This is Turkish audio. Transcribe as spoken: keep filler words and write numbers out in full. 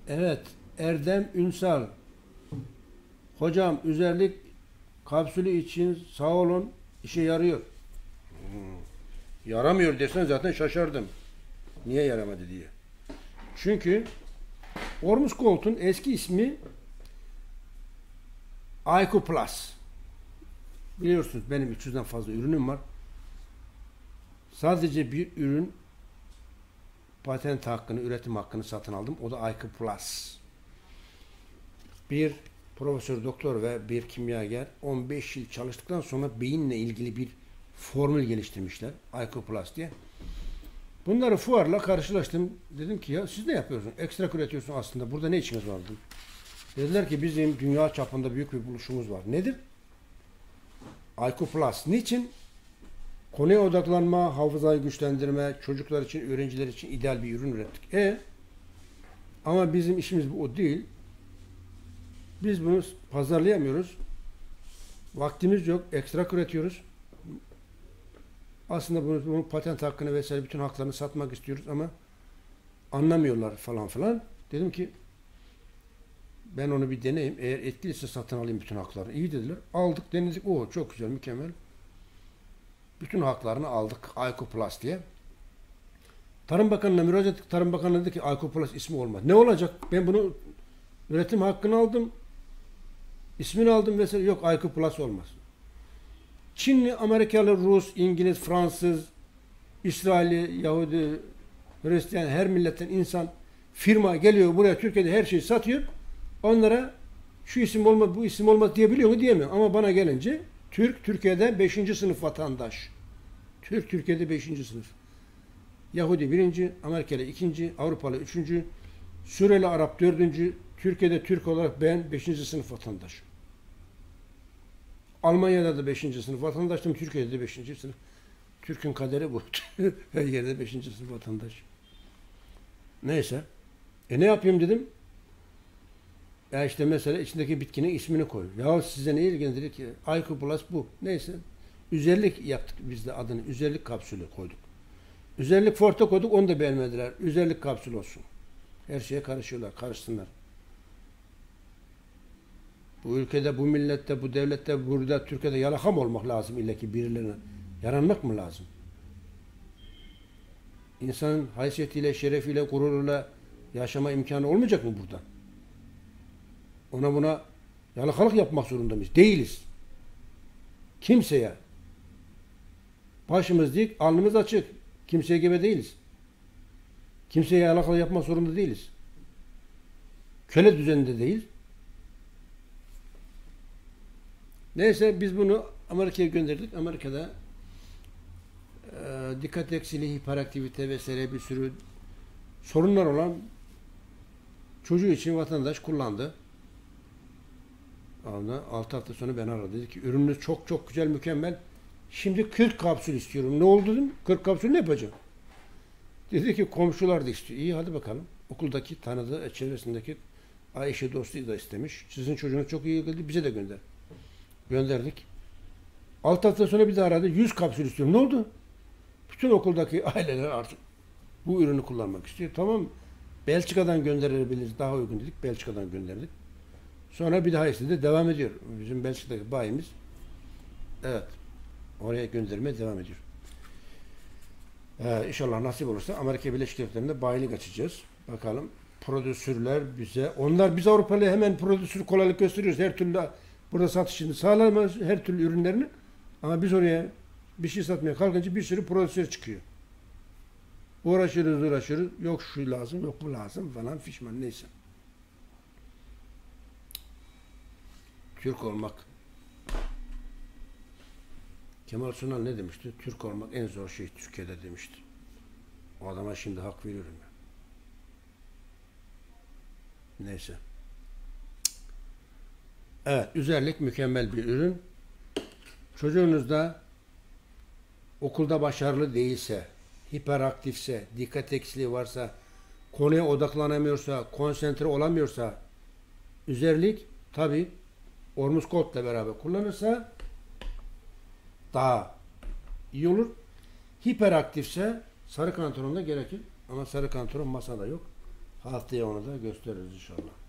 Evet, Erdem Ünsal. Hocam üzerlik kapsülü için sağ olun, işe yarıyor. Yaramıyor dersen zaten şaşardım. Niye yaramadı diye. Çünkü Ormus Gold'un eski ismi Ayku Plus. Biliyorsunuz benim üç yüzden fazla ürünüm var. Sadece bir ürün patent hakkını, üretim hakkını satın aldım. O da Ayku Plus. Bir profesör doktor ve bir kimyager on beş yıl çalıştıktan sonra beyinle ilgili bir formül geliştirmişler. Ayku Plus diye. Bunları fuarla karşılaştım. Dedim ki ya siz ne yapıyorsunuz? Ekstrak üretiyorsunuz aslında. Burada ne işiniz var dedim. Dediler ki bizim dünya çapında büyük bir buluşumuz var. Nedir? Ayku Plus. Niçin? Konuya odaklanma, hafızayı güçlendirme, çocuklar için, öğrenciler için ideal bir ürün ürettik. E ama bizim işimiz bu o değil. Biz bunu pazarlayamıyoruz. Vaktimiz yok. Ekstrak üretiyoruz. Aslında bunu, bunun patent hakkını vesaire bütün haklarını satmak istiyoruz ama anlamıyorlar falan filan. Dedim ki ben onu bir deneyeyim. Eğer etkiliyse satın alayım bütün haklarını. İyi dediler. Aldık, denedik. Oo çok güzel, mükemmel. Bütün haklarını aldık. Ayku Plus diye. Tarım Bakanı'na müracaat ettik. Tarım Bakanı dedi ki Ayku Plus ismi olmaz. Ne olacak? Ben bunu üretim hakkını aldım. İsmini aldım vesaire. Yok, Ayku Plus olmaz. Çinli, Amerikalı, Rus, İngiliz, Fransız, İsrailli, Yahudi, Hristiyan, her milletten insan, firma geliyor buraya, Türkiye'de her şeyi satıyor. Onlara şu isim olmaz, bu isim olmaz diyebiliyor mu? Diyemiyor. Ama bana gelince Türk, Türkiye'de beşinci sınıf vatandaş. Türk, Türkiye'de beşinci sınıf. Yahudi birinci, Amerikalı ikinci, Avrupalı üçüncü, Suriyeli Arap dördüncü, Türkiye'de Türk olarak ben beşinci sınıf vatandaş. Almanya'da da beşinci sınıf vatandaştım, Türkiye'de de beşinci sınıf. Türk'ün kaderi bu. Her yerde beşinci sınıf vatandaş. Neyse. E ne yapayım dedim. Ya işte mesela içindeki bitkinin ismini koy. Ya size ne ilgilendirir ki? Ayku Plus bu. Neyse. Üzerlik yaptık biz de adını. Üzerlik kapsülü koyduk. Üzerlik forte koyduk, onu da beğenmediler. Üzerlik kapsül olsun. Her şeye karışıyorlar. Karışsınlar. Bu ülkede, bu millette, bu devlette, burada, Türkiye'de yalaka mı olmak lazım illa ki birilerine? Yaranmak mı lazım? İnsanın haysiyetiyle, şerefiyle, gururuyla yaşama imkanı olmayacak mı burada? Ona buna yalakalık yapmak zorunda mıyız? Değiliz. Kimseye. Başımız dik, alnımız açık. Kimseye gebe değiliz. Kimseye yalakalık yapmak zorunda değiliz. Köle düzeninde değil. Neyse biz bunu Amerika'ya gönderdik. Amerika'da e, dikkat eksikliği, hiperaktivite vesaire bir sürü sorunlar olan çocuğu için vatandaş kullandı. altı hafta sonra ben aradı. Dedi ki ürününüz çok çok güzel, mükemmel. Şimdi kırk kapsül istiyorum. Ne oldu dedim. kırk kapsül ne yapacağım? Dedi ki komşular da istiyor. İyi hadi bakalım. Okuldaki tanıdığı, çevresindeki Ayşe dostu da istemiş. Sizin çocuğunuz çok iyi geldi. Bize de gönder. Gönderdik. altı hafta sonra bir daha aradı. yüz kapsül istiyorum. Ne oldu? Bütün okuldaki aileler artık bu ürünü kullanmak istiyor. Tamam. Belçika'dan gönderebiliriz. Daha uygun dedik. Belçika'dan gönderdik. Sonra bir daha istedi. Devam ediyor. Bizim Belçika'daki bayimiz. Evet. Oraya göndermeye devam ediyor. Ee, inşallah nasip olursa Amerika Birleşik Devletleri'nde bayilik açacağız. Bakalım. Prodüsörler bize, onlar biz Avrupalı'ya hemen prodüsör kolaylık gösteriyoruz. Her türlü burada satışını sağlamaz, her türlü ürünlerini. Ama biz oraya bir şey satmaya kalkınca bir sürü prodüsör çıkıyor. Uğraşıyoruz, uğraşıyoruz. Yok şu lazım, yok bu lazım falan fişman neyse. Türk olmak. Kemal Sunal ne demişti? Türk olmak en zor şey Türkiye'de demişti. O adama şimdi hak veriyorum ya. Neyse. Evet, üzerlik mükemmel bir ürün. Çocuğunuz da okulda başarılı değilse, hiperaktifse, dikkat eksikliği varsa, konuya odaklanamıyorsa, konsantre olamıyorsa, üzerlik tabi Ormus Gold'la beraber kullanırsa daha iyi olur. Hiperaktifse sarı kantaron da gerekir. Ama sarı kantaron masada yok. Haftaya onu da gösteririz inşallah.